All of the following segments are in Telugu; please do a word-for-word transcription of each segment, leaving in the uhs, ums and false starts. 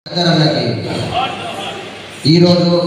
అన్నకి ఈరోజు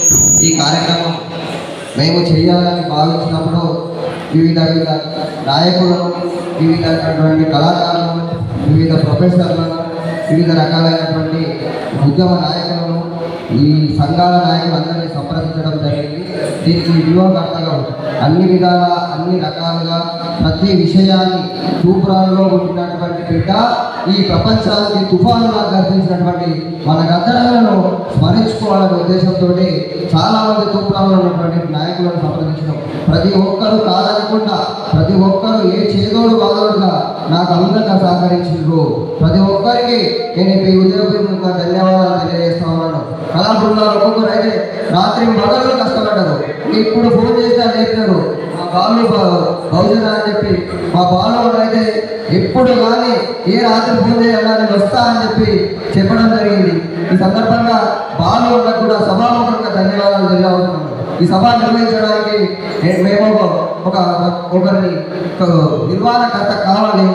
ఈ కార్యక్రమం మేము చేయాలని భావించినప్పుడు వివిధ వివిధ నాయకులను వివిధటువంటి కళాకారులను వివిధ ప్రొఫెసర్లను వివిధ రకాలైనటువంటి ఉద్యమ నాయకులను ఈ సంఘాల నాయకులందరినీ సంప్రదించడం జరిగింది. దీనికి వ్యూహకర్తగా అన్ని విధాల అన్ని రకాలుగా ప్రతి విషయాన్ని తూప్రాల్లో ఉండినటువంటి బిడ్డ ఈ ప్రపంచానికి తుఫానులా గర్జించినటువంటి మన గద్దరలను స్మరించుకోవాలనే ఉద్దేశంతో చాలా మంది తూప్రాల్లో ఉన్నటువంటి నాయకులను సంప్రదించడం. ప్రతి ఒక్కరూ కాదనకుండా ప్రతి ఒక్కరూ ఏ చేదోడు వాదోడుగా నాకు అందంగా సహకరించారు. ప్రతి ఒక్కరికి నేను ఈ ఉద్యోగంగా ధన్యవాదాలు తెలియజేస్తా ఉన్నాను. కళా బృందాలు ఒక్కొక్కరు అయితే రాత్రి మొదలు కష్టపడ్డారు. ఇప్పుడు ఫోన్ చేసినా లేపినారు మా బాలు బహుజన అని చెప్పి మా బాలు అయితే ఎప్పుడు కానీ ఏ రాత్రి ఫోన్ చేయాలా నేను వస్తా అని చెప్పి చెప్పడం జరిగింది. ఈ సందర్భంగా బాలు వాళ్ళకు కూడా సభాముఖంగా ధన్యవాదాలు తెలియజేస్తున్నాను. ఈ సభ నిర్వహించడానికి మేము ఒక ఒకరిని నిర్వహణకర్త కావాలి,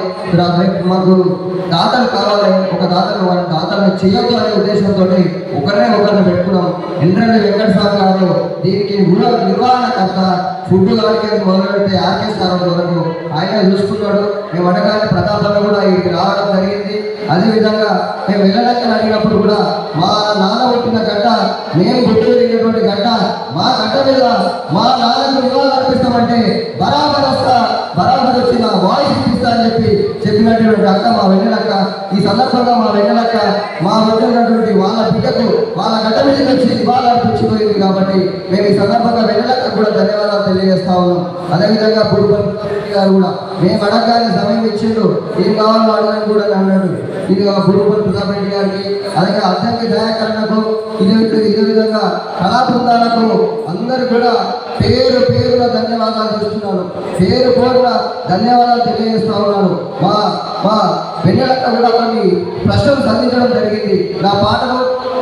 మాకు దాతలు కావాలి, ఒక దాతలు వాళ్ళ దాతలను చేయొద్దు అనే ఉద్దేశంతో ఒకరినే ఒకరిని పెట్టుకున్నాం. ఎండ్రెల్లి వెంకటస్వామి గారు దీనికి నిర్వహణకర్త. ఫుడ్ గారికి మొదలుపెట్టి ఆర్కెస్ట్రా వరకు ఆయన చూసుకున్నాడు. మేము అడగానే ప్రతాపంలో కూడా ఇక్కడికి రావడం జరిగింది. అదేవిధంగా మేము వెళ్ళడానికి అడిగినప్పుడు కూడా మా నాన్న పుట్టిన గడ్డ, మేము గుర్తు తిరిగినటువంటి గడ్డ, మా గడ్డ మీద మా నాన్నకు నివాళులు అర్పిస్తామంటే బరాబర్ వస్తా, బరాబర్ వచ్చి నా వాయిస్ ఇప్పిస్తా అని చెప్పి చెప్పినటువంటి అక్క మా వెన్నెలక్క. ఈ సందర్భంగా మా వెన్నెలక్క మా వచ్చినటువంటి వాళ్ళ బిడ్డకు వాళ్ళ గడ్డ మీద వచ్చి నివాళులు అర్పించిపోయింది. కాబట్టి మేము ఈ సందర్భంగా వెన్నెలక్క కూడా ధన్యవాదాలు తెలియజేస్తా ఉన్నాం. అదేవిధంగా బుడుపల్లి గారు కూడా మేము అడగగానే సమయం ఇచ్చిండు, ఏం కావాలో అడగని కూడా అన్నాడు. ఇది బుడుపల్లి ప్రతాప్ రెడ్డి గారికి, అలాగే అద్దంకి దయాకరణకు, ఇదే ఇదే విధంగా కళా బృందాలకు అందరూ కూడా పేరు పేరున ధన్యవాదాలు చేస్తున్నాను. పేరు పేరున ధన్యవాదాలు తెలియజేస్తా ఉన్నాను. మా మా వెన్నెలక్క కూడా కొన్ని ప్రశ్నలు సంధించడం జరిగింది. నా పాటలో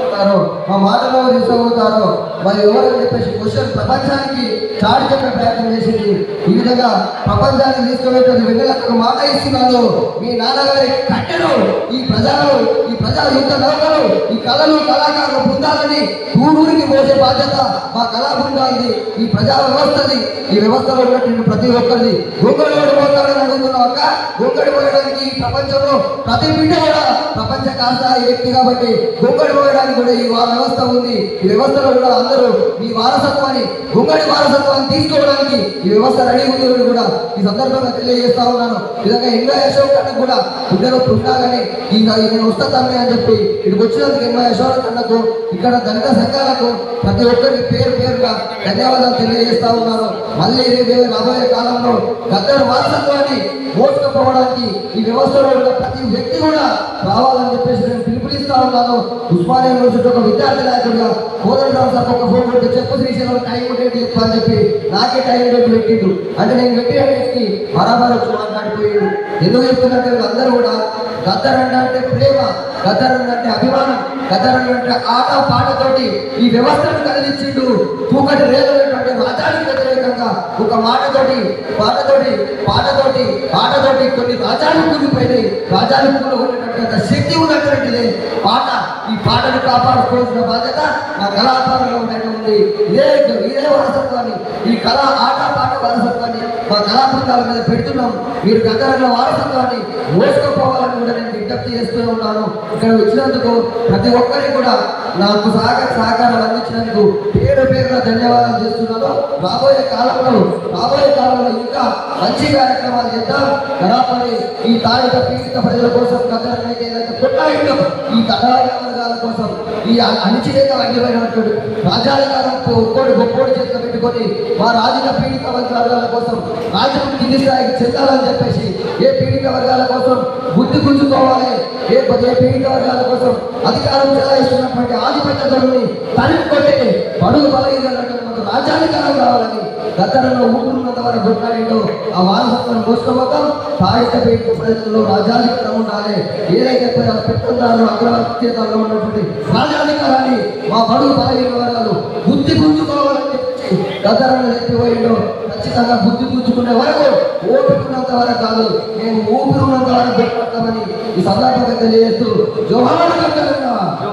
మా మాటలో తీసుకుపోతారో మరి ఎవరని చెప్పేసి క్వశ్చన్ ప్రపంచానికి చాటి చెప్పే ప్రయత్నం చేసింది. ఈ విధంగా ప్రపంచానికి తీసుకువెళ్ళి వెన్నెలకు మాట ఇస్తున్నాను. మీ నాన్నగారి కట్టెలు ఈ ప్రజలు ఈ ప్రజా యుద్ధ నౌకలు ఈ కళలు కళాకారులు బృందాలని ఊరూరికి మోసే బాధ్యత మా కళా బృందాలది, ఈ ప్రజా వ్యవస్థది. ఈ వ్యవస్థలో ఉన్నటువంటి ప్రతి ఒక్కరిది. గొంగడి పోతారని అడుగుతున్నాం అక్క. గొంగడి పోయడానికి ఈ ప్రపంచంలో ప్రతి బిడ్డ కూడా ప్రపంచ కాస్తాయి వ్యక్తి కాబట్టి గొంగడి పోయడానికి కూడా ఈ వ్యవస్థ ఉంది. ఈ వ్యవస్థలో కూడా అందరూ మీ వారసత్వాన్ని గొంగడి వారసత్వాన్ని తీసుకోవడానికి ఈ వ్యవస్థ రెడీ ఉంది కూడా ఈ సందర్భంగా తెలియజేస్తా ఉన్నాను. విధంగా ఎన్వై అశోక్ కన్నకు కూడా ఇద్దరు పుట్టాలని ఈ నేను వస్తా తమ్మి అని చెప్పి ఇక్కడికి వచ్చినందుకు ఎన్వై అశోక్ కన్నకు ఇక్కడ దళిత సంఘాలకు ప్రతి ఒక్కరికి పేరు పేరుగా ధన్యవాదాలు తెలియజేస్తా ఉన్నాను. మళ్ళీ రేపు రాబోయే కాలంలో గద్దరు వారసత్వాన్ని మోసుకుపోవడానికి ఈ వ్యవస్థలో ఉన్న ప్రతి వ్యక్తి కూడా రావాలని చెప్పేసి నేను పిలుపునిస్తా ఉన్నాను. ఉస్మానియా యూనివర్సిటీ ఒక విద్యార్థి నాయకుడిగా కోదండరావు సార్ ఒక ఫోన్ కొట్టి చెప్పు శ్రీశైలం టైం డేట్ చెప్పు అని చెప్పి నాకే టైం డేట్ పెట్టిండు. అంటే నేను పెట్టిన వ్యక్తి బరాబర్ వచ్చి మాట్లాడిపోయాడు. ఎందుకు చెప్తున్నట్టు అందరూ కూడా గద్దర్ అంటే ప్రేమ, గద్దర్ అంటే అభిమానం, గద్దర్ అంటే ఆట పాటతోటి ఈ వ్యవస్థను కదిలించిండు. తూకటి రేదైనటువంటి రాజానికి వ్యతిరేకంగా ఒక మాటతోటి పాటతోటి పాటతోటి పాటతోటి కొన్ని రాజాలు కూలిపోయినాయి. రాజాలు కూలుకునేటటువంటి శక్తి ఉన్నటువంటిది పాట. ఈ పాటను కాపాడుకోవాల్సిన బాధ్యత నా కళాకారులు ఉన్నటువంటి ఇదే ఇదే వారసత్వాన్ని, ఈ కళ ఆట పాట వారసత్వాన్ని మా కళా బృందాల మీద పెడుతున్నాం. మీరు గద్దరన్న వారసత్వాన్ని మోసుకుపోవాలని కూడా నేను విజ్ఞప్తి చేస్తూ ఉన్నాను. ఇక్కడ వచ్చినందుకు ప్రతి ఒక్కరికి కూడా నాకు సహకార సహకారాలు అందించినందుకు పేరు పేరుగా ధన్యవాదాలు చేస్తున్నాను. రాబోయే కాలంలో రాబోయే కాలంలో ఇంకా మంచి కార్యక్రమాలు చేద్దాం. గణపతి ఈ తాడిత పీడిత ప్రజల కోసం గద్దరన్నైతే ఏదైతే కొట్లాడిందో ఈ తడాల వర్గాల కోసం ఈ అణిచివేత వండిపోయినటువంటి రాజ్యాధికారంతో ఒక్కోటి గొప్పోటి చేతిలో పెట్టుకొని మా రాజకీయ పీడిత వర్గాల కోసం రాజ్యం కింది స్థాయికి చెందాలని చెప్పేసి ఏ పీడిత వర్గాల కోసం బుద్ధి గుంజుకోవాలి, ఏ ఏ పీడిత వర్గాల కోసం అధికారం చెలాయిస్తున్నటువంటి ఆధిపత్యాన్ని తరిమి కొట్టే బడుగు బలహీనటువంటి రాజ్యాధికారం కావాలని గద్దరలో ఊపిరినంత వరకు కొట్లాడిందో ఆ వారసత్వాన్ని మోసుకోబోతాం. తాడిత పీడిత ప్రజల్లో రాజ్యాధికారం ఉండాలి. ఏదైతే పెట్టుకుంటారో అగ్రవర్తీతాల్లో ఉన్నటువంటి రాజ్యాధికారాన్ని మా బడుగు బలహీన వర్గాలు బుద్ధి గుంజుకోవాలని చెప్పి గద్దరను ఎత్తిపోయిందో ఖచ్చితంగా బుద్ధి గుంజుకునే వరకు ఓపికన్నంత వరకు కాదు, మేము ఊపిరి ఉన్నంత వరకు పెట్టుకుంటామని ఈ సందర్భంగా తెలియజేస్తూ జోహార్ గద్దరన్న.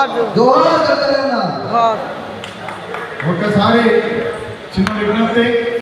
జోహార్ తెలంగాణ. ఒక్కసారి చిన్న విజ్ఞప్తి,